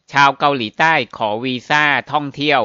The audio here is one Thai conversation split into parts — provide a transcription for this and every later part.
ชาวเกาหลีใต้ขอวีซ่าท่องเที่ยว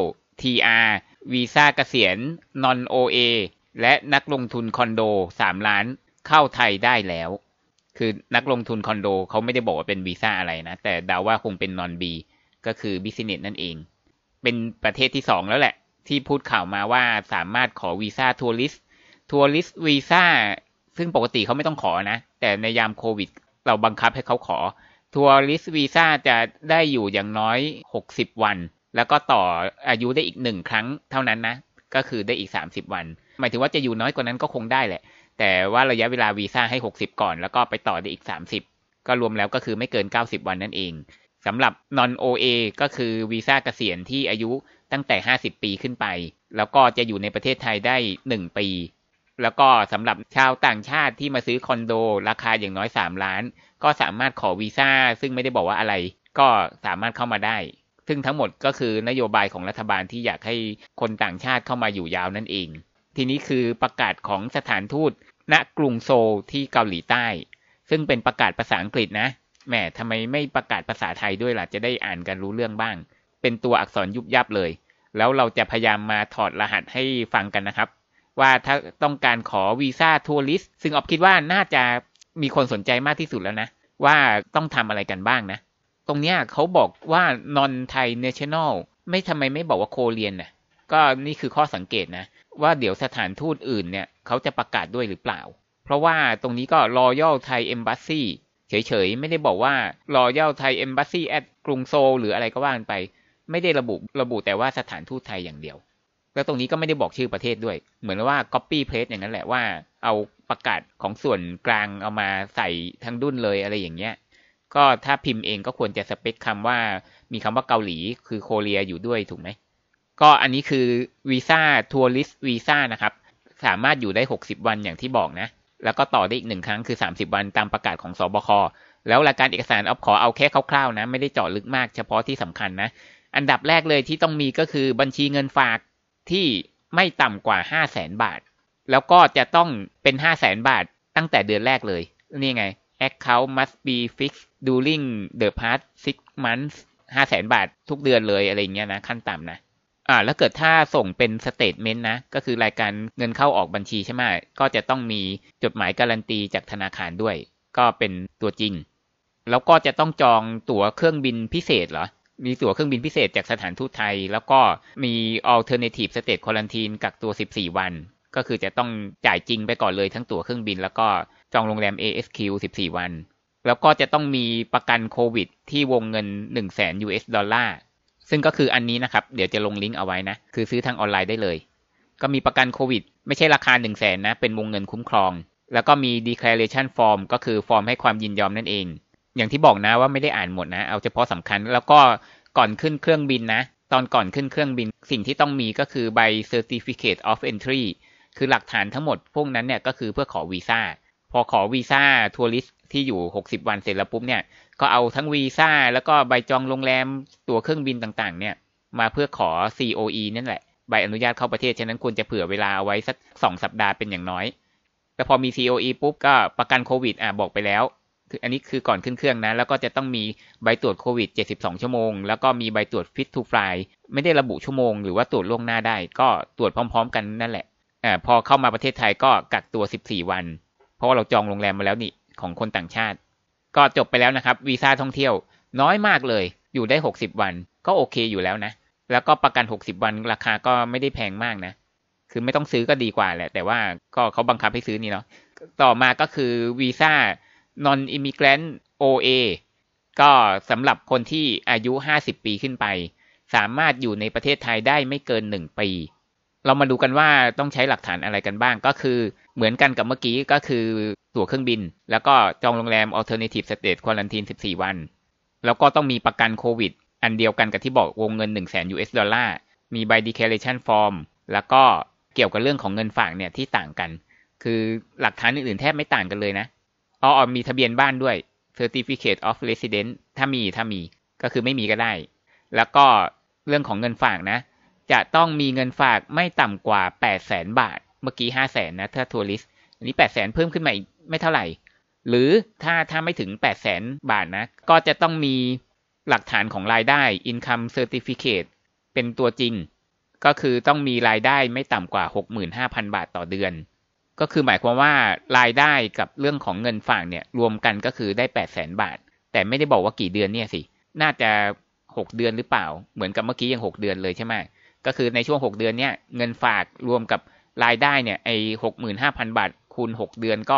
TR วีซ่าเกษียณ Non OA และนักลงทุนคอนโด3ล้านเข้าไทยได้แล้วคือนักลงทุนคอนโดเขาไม่ได้บอกว่าเป็นวีซ่าอะไรนะแต่เดาว่าคงเป็น Non B ก็คือ Business นั่นเองเป็นประเทศที่2แล้วแหละที่พูดข่าวมาว่าสามารถขอวีซ่าทัวริสต์วีซ่าซึ่งปกติเขาไม่ต้องขอนะแต่ในยามโควิดเราบังคับให้เขาขอทัวริสต์วีซ่าจะได้อยู่อย่างน้อย60วันแล้วก็ต่ออายุได้อีก1ครั้งเท่านั้นนะก็คือได้อีก30วันหมายถึงว่าจะอยู่น้อยกว่านั้นก็คงได้แหละแต่ว่าระยะเวลาวีซ่าให้60ก่อนแล้วก็ไปต่อได้อีก30ก็รวมแล้วก็คือไม่เกิน90วันนั่นเองสำหรับ Non OA ก็คือวีซ่าเกษียณที่อายุตั้งแต่50ปีขึ้นไปแล้วก็จะอยู่ในประเทศไทยได้1ปีแล้วก็สำหรับชาวต่างชาติที่มาซื้อคอนโดราคาอย่างน้อย3ล้านก็สามารถขอวีซ่าซึ่งไม่ได้บอกว่าอะไรก็สามารถเข้ามาได้ซึ่งทั้งหมดก็คือนโยบายของรัฐบาลที่อยากให้คนต่างชาติเข้ามาอยู่ยาวนั่นเองทีนี้คือประกาศของสถานทูตณกรุงโซลที่เกาหลีใต้ซึ่งเป็นประกาศภาษาอังกฤษนะแหมทำไมไม่ประกาศภาษาไทยด้วยล่ะจะได้อ่านกันรู้เรื่องบ้างเป็นตัวอักษรยุบยับเลยแล้วเราจะพยายามมาถอดรหัสให้ฟังกันนะครับว่าถ้าต้องการขอวีซ่าทัวริสต์ซึ่งออฟคิดว่าน่าจะมีคนสนใจมากที่สุดแล้วนะว่าต้องทำอะไรกันบ้างนะตรงเนี้ยเขาบอกว่า non Thai national ไม่ทำไมไม่บอกว่าโคเรียนน่ะก็นี่คือข้อสังเกตนะว่าเดี๋ยวสถานทูตอื่นเนี่ยเขาจะประกาศด้วยหรือเปล่าเพราะว่าตรงนี้ก็ Royal Thai Embassy เฉยๆไม่ได้บอกว่า Royal Thai Embassy at กรุงโซลหรืออะไรก็ว่ากันไปไม่ได้ระบุแต่ว่าสถานทูตไทยอย่างเดียวแล้วตรงนี้ก็ไม่ได้บอกชื่อประเทศด้วยเหมือนว่า copy paste อย่างนั้นแหละว่าเอาประกาศของส่วนกลางเอามาใส่ทั้งดุ้นเลยอะไรอย่างเงี้ยก็ถ้าพิมพ์เองก็ควรจะสเปคคำว่ามีคำว่าเกาหลีคือโคเรียอยู่ด้วยถูกไหมก็อันนี้คือวีซ่าทัวริสต์วีซ่านะครับสามารถอยู่ได้60วันอย่างที่บอกนะแล้วก็ต่อได้อีก1ครั้งคือ30วันตามประกาศของสบคแล้วรายการเอกสารขอเอาแค่คร่าวๆนะไม่ได้เจาะลึกมากเฉพาะที่สำคัญนะอันดับแรกเลยที่ต้องมีก็คือบัญชีเงินฝากที่ไม่ต่ำกว่า 500,000 บาทแล้วก็จะต้องเป็น 500,000 บาทตั้งแต่เดือนแรกเลยนี่ไง account must be fixed during the past 6 months 500,000 บาททุกเดือนเลยอะไรเงี้ยนะขั้นต่ำนะแล้วเกิดถ้าส่งเป็นสเตทเมนต์นะก็คือรายการเงินเข้าออกบัญชีใช่ไหมก็จะต้องมีจดหมายการันตีจากธนาคารด้วยก็เป็นตัวจริงแล้วก็จะต้องจองตั๋วเครื่องบินพิเศษเหรอมีตั๋วเครื่องบินพิเศษจากสถานทูตไทยแล้วก็มี alternative state quarantine กักตัว14วันก็คือจะต้องจ่ายจริงไปก่อนเลยทั้งตั๋วเครื่องบินแล้วก็จองโรงแรม ASQ 14วันแล้วก็จะต้องมีประกันโควิดที่วงเงิน 100,000 US ดอลลาร์ซึ่งก็คืออันนี้นะครับเดี๋ยวจะลงลิงก์เอาไว้นะคือซื้อทางออนไลน์ได้เลยก็มีประกันโควิดไม่ใช่ราคา 100,000 นะเป็นวงเงินคุ้มครองแล้วก็มี declaration form ก็คือฟอร์มให้ความยินยอมนั่นเองอย่างที่บอกนะว่าไม่ได้อ่านหมดนะเอาเฉพาะสำคัญแล้วก็ก่อนขึ้นเครื่องบินนะตอนก่อนขึ้นเครื่องบินสิ่งที่ต้องมีก็คือใบ certificate of entry คือหลักฐานทั้งหมดพวกนั้นเนี่ยก็คือเพื่อขอวีซ่าพอขอวีซ่าทัวริสต์ที่อยู่60วันเสร็จแล้วปุ๊บเนี่ยก็เอาทั้งวีซ่าแล้วก็ใบจองโรงแรมตั๋วเครื่องบินต่างๆเนี่ยมาเพื่อขอ COE นั่นแหละใบอนุญาตเข้าประเทศฉะนั้นควรจะเผื่อเวลาเอาไว้สัก2สัปดาห์เป็นอย่างน้อยแต่พอมี COE ปุ๊บก็ประกันโควิดบอกไปแล้วอันนี้คือก่อนขึ้นเครื่องนะแล้วก็จะต้องมีใบตรวจโควิด72ชั่วโมงแล้วก็มีใบตรวจ Fit to Fly ไม่ได้ระบุชั่วโมงหรือว่าตรวจล่วงหน้าได้ก็ตรวจพร้อมๆกันนั่นแหละพอเข้ามาประเทศไทยก็กักตัว14วันเพราะว่าเราจองโรงแรมมาแล้วนี่ของคนต่างชาติก็จบไปแล้วนะครับวีซ่าท่องเที่ยวน้อยมากเลยอยู่ได้60วันก็โอเคอยู่แล้วนะแล้วก็ประกัน60วันราคาก็ไม่ได้แพงมากนะคือไม่ต้องซื้อก็ดีกว่าแหละแต่ว่าก็เขาบังคับให้ซื้อนี่เนาะต่อมาก็คือวีซ่า non immigrant OA ก็สำหรับคนที่อายุ50ปีขึ้นไปสามารถอยู่ในประเทศไทยได้ไม่เกิน1ปีเรามาดูกันว่าต้องใช้หลักฐานอะไรกันบ้างก็คือเหมือนกันกับเมื่อกี้ก็คือตั๋วเครื่องบินแล้วก็จองโรงแรม alternative state quarantine 14วันแล้วก็ต้องมีประกันโควิดอันเดียวกันกับที่บอกวงเงิน 100,000 US ดอลลาร์มีใบ declaration form แล้วก็เกี่ยวกับเรื่องของเงินฝากเนี่ยที่ต่างกันคือหลักฐานอื่นๆแทบไม่ต่างกันเลยนะมีทะเบียนบ้านด้วย certificate of residence ถ้ามีก็คือไม่มีก็ได้แล้วก็เรื่องของเงินฝากนะจะต้องมีเงินฝากไม่ต่ำกว่า 800,000 บาทเมื่อกี้ 500,000 นะถ้าทัวริสต์อันนี้ 800,000 เพิ่มขึ้นมาอีกไม่เท่าไหร่หรือถ้าไม่ถึง 800,000 บาทนะก็จะต้องมีหลักฐานของรายได้ Income Certificate เป็นตัวจริงก็คือต้องมีรายได้ไม่ต่ำกว่า 65,000 บาทต่อเดือนก็คือหมายความว่ารายได้กับเรื่องของเงินฝากเนี่ยรวมกันก็คือได้ 800,000 บาทแต่ไม่ได้บอกว่ากี่เดือนเนี่ยสิน่าจะ6เดือนหรือเปล่าเหมือนกับเมื่อกี้ยัง6เดือนเลยใช่ไหมก็คือในช่วง6เดือนเนี่ยเงินฝากรวมกับรายได้เนี่ย65,000 บาทคูณ6เดือนก็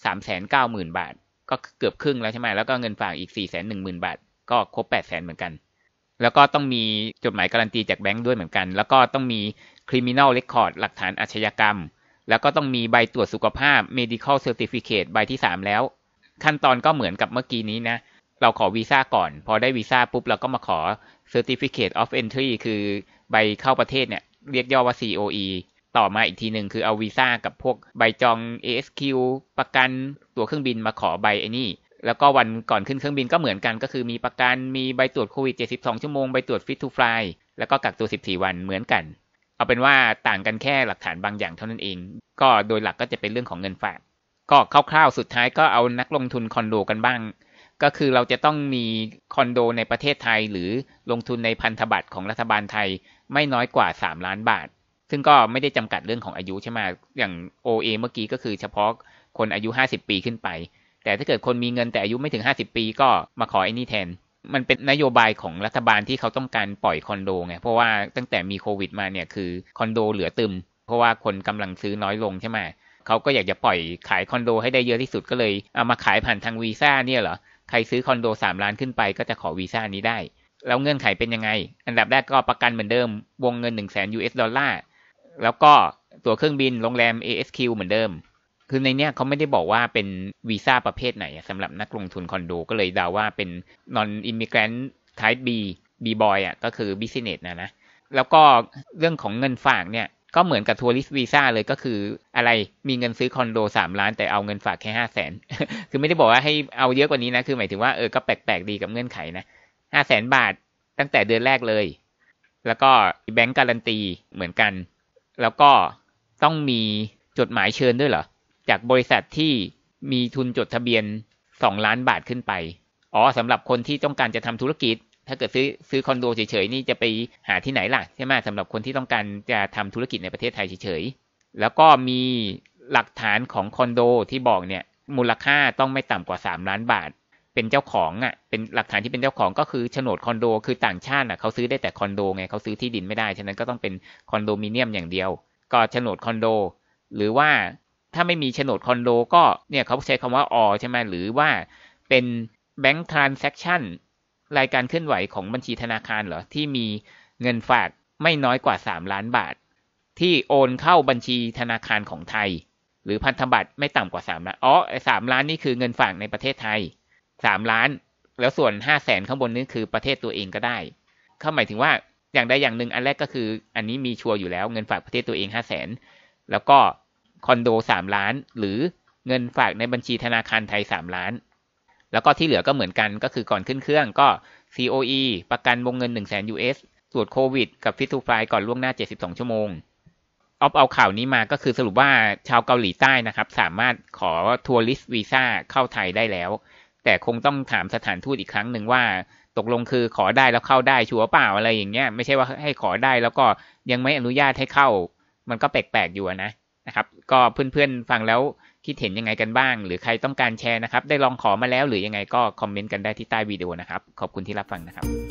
390,000 บาทก็เกือบครึ่งแล้วใช่ไหมแล้วก็เงินฝากอีก 410,000 บาทก็ครบ 800,000 เหมือนกันแล้วก็ต้องมีจดหมายการันตีจากแบงก์ด้วยเหมือนกันแล้วก็ต้องมี criminal record หลักฐานอาชญากรรมแล้วก็ต้องมีใบตรวจสุขภาพ medical certificate ใบที่3แล้วขั้นตอนก็เหมือนกับเมื่อกี้นี้นะเราขอวีซ่าก่อนพอได้วีซ่าปุ๊บเราก็มาขอ certificate of entry คือใบเข้าประเทศเนี่ยเรียกย่อว่า COE ต่อมาอีกทีหนึ่งคือเอาวีซ่ากับพวกใบจอง ASQ ประกันตั๋วเครื่องบินมาขอใบไอ้นี่แล้วก็วันก่อนขึ้นเครื่องบินก็เหมือนกันก็คือมีประกันมีใบตรวจโควิด72ชั่วโมงใบตรวจ Fit to Fly แล้วก็กักตัว14วันเหมือนกันเอาเป็นว่าต่างกันแค่หลักฐานบางอย่างเท่านั้นเองก็โดยหลักก็จะเป็นเรื่องของเงินฝากก็คร่าวๆสุดท้ายก็เอานักลงทุนคอนโดกันบ้างก็คือเราจะต้องมีคอนโดในประเทศไทยหรือลงทุนในพันธบัตรของรัฐบาลไทยไม่น้อยกว่า3ล้านบาทซึ่งก็ไม่ได้จำกัดเรื่องของอายุใช่ไหมอย่าง OA เมื่อกี้ก็คือเฉพาะคนอายุ50ปีขึ้นไปแต่ถ้าเกิดคนมีเงินแต่อายุไม่ถึง50ปีก็มาขอไอ้นี่แทนมันเป็นนโยบายของรัฐบาลที่เขาต้องการปล่อยคอนโดไงเพราะว่าตั้งแต่มีโควิดมาเนี่ยคือคอนโดเหลือตึมเพราะว่าคนกำลังซื้อน้อยลงใช่ไหมเขาก็อยากจะปล่อยขายคอนโดให้ได้เยอะที่สุดก็เลยเอามาขายผ่านทางวีซ่าเนี่ยเหรอใครซื้อคอนโด3ล้านขึ้นไปก็จะขอวีซ่านี้ได้แล้วเงื่อนไขเป็นยังไงอันดับแรกก็ประกันเหมือนเดิมวงเงิน 100,000 US ดอลลาร์แล้วก็ตั๋วเครื่องบินโรงแรม ASQ เหมือนเดิมคือในเนี้ยเขาไม่ได้บอกว่าเป็นวีซ่าประเภทไหนสำหรับนักลงทุนคอนโดก็เลยเดาว่าเป็น non immigrant type B boy ก็คือ business นะแล้วก็เรื่องของเงินฝากเนี่ยก็เหมือนกับทัวริสต์วีซ่าเลยก็คืออะไรมีเงินซื้อคอนโด3ล้านแต่เอาเงินฝากแค่500,000 คือไม่ได้บอกว่าให้เอาเยอะกว่านี้นะคือหมายถึงว่าก็แปลกๆดีกับเงื่อนไขนะ500,000 บาทตั้งแต่เดือนแรกเลยแล้วก็แบงก์การันตีเหมือนกันแล้วก็ต้องมีจดหมายเชิญด้วยเหรอจากบริษัทที่มีทุนจดทะเบียน2ล้านบาทขึ้นไปสำหรับคนที่ต้องการจะทำธุรกิจถ้าเกิดซื้อคอนโดเฉยๆนี่จะไปหาที่ไหนล่ะใช่ไหมสำหรับคนที่ต้องการจะทำธุรกิจในประเทศไทยเฉยๆแล้วก็มีหลักฐานของคอนโดที่บอกเนี่ยมูลค่าต้องไม่ต่ำกว่า3ล้านบาทเป็นเจ้าของเป็นหลักฐานที่เป็นเจ้าของก็คือโฉนดคอนโดคือต่างชาติเขาซื้อได้แต่คอนโดไงเขาซื้อที่ดินไม่ได้ฉะนั้นก็ต้องเป็นคอนโดมิเนียมอย่างเดียวก็โฉนดคอนโดหรือว่าถ้าไม่มีโฉนดคอนโดก็เนี่ยเขาใช้คำว่าใช่ไหมหรือว่าเป็น Bank Transaction รายการเคลื่อนไหวของบัญชีธนาคารเหรอที่มีเงินฝากไม่น้อยกว่า3ล้านบาทที่โอนเข้าบัญชีธนาคารของไทยหรือพันธบัตรไม่ต่ำกว่า3ล้าน3ล้านนี่คือเงินฝากในประเทศไทย3ล้านแล้วส่วน500,000ข้างบนนี้คือประเทศตัวเองก็ได้เขาหมายถึงว่าอย่างใดอย่างหนึ่งอันแรกก็คืออันนี้มีชัวร์อยู่แล้วเงินฝากประเทศตัวเอง500,000แล้วก็คอนโด3ล้านหรือเงินฝากในบัญชีธนาคารไทย3ล้านแล้วก็ที่เหลือก็เหมือนกันก็คือก่อนขึ้นเครื่องก็ COE ประกันวงเงิน 100,000 US ตรวจโควิดกับ Fit to Fly ก่อนล่วงหน้า72ชั่วโมงเอาข่าวนี้มาก็คือสรุปว่าชาวเกาหลีใต้นะครับสามารถขอทัวริสต์วีซ่าเข้าไทยได้แล้วแต่คงต้องถามสถานทูตอีกครั้งหนึ่งว่าตกลงคือขอได้แล้วเข้าได้ชัวร์เปล่าอะไรอย่างเงี้ยไม่ใช่ว่าให้ขอได้แล้วก็ยังไม่อนุญาตให้เข้ามันก็แปลกๆอยู่นะครับก็เพื่อนๆฟังแล้วคิดเห็นยังไงกันบ้างหรือใครต้องการแชร์นะครับได้ลองขอมาแล้วหรือยังไงก็คอมเมนต์กันได้ที่ใต้วิดีโอนะครับขอบคุณที่รับฟังนะครับ